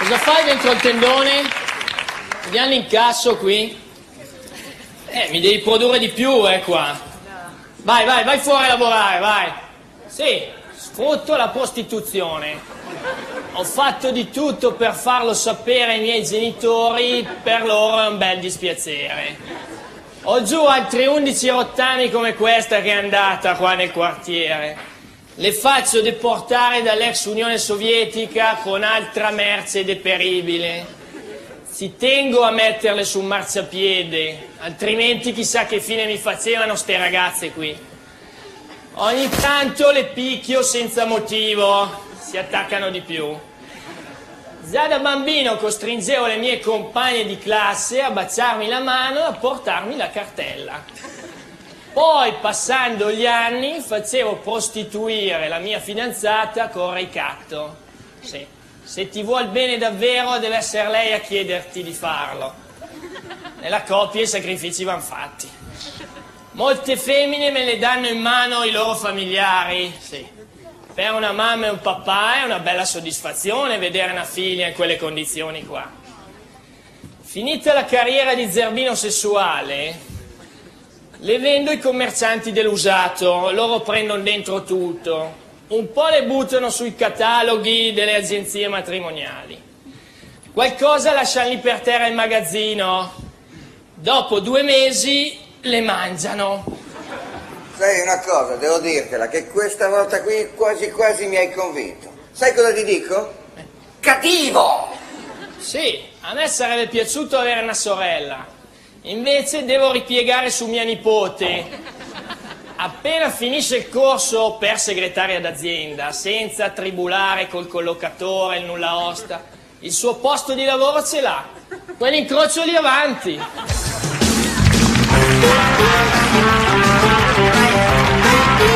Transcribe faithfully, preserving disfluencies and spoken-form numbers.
Cosa fai dentro il tendone? Vediamo l'incasso qui. Eh, mi devi produrre di più, eh, qua. Vai, vai, vai fuori a lavorare, vai. Sì, sfrutto la prostituzione. Ho fatto di tutto per farlo sapere ai miei genitori, per loro è un bel dispiacere. Ho giù altri undici rottami come questa che è andata qua nel quartiere. Le faccio deportare dall'ex Unione Sovietica con altra merce deperibile. Ci tengo a metterle su un marciapiede, altrimenti chissà che fine mi facevano ste ragazze qui. Ogni tanto le picchio senza motivo, si attaccano di più. Già da bambino costringevo le mie compagne di classe a baciarmi la mano e a portarmi la cartella. Poi, passando gli anni, facevo prostituire la mia fidanzata con ricatto. Sì. Se ti vuol bene davvero, deve essere lei a chiederti di farlo. Nella coppia i sacrifici van fatti. Molte femmine me le danno in mano i loro familiari. Sì. Per una mamma e un papà è una bella soddisfazione vedere una figlia in quelle condizioni qua. Finita la carriera di zerbino sessuale, le vendo ai commercianti dell'usato, loro prendono dentro tutto. Un po' le buttano sui cataloghi delle agenzie matrimoniali. Qualcosa lasciano lì per terra il magazzino. Dopo due mesi le mangiano. Sai una cosa, devo dirtela, che questa volta qui quasi quasi mi hai convinto. Sai cosa ti dico? Cattivo! Sì, a me sarebbe piaciuto avere una sorella. Invece devo ripiegare su mia nipote. Appena finisce il corso per segretaria d'azienda, senza tribulare col collocatore, il nulla osta, il suo posto di lavoro ce l'ha. Quell'incrocio lì avanti.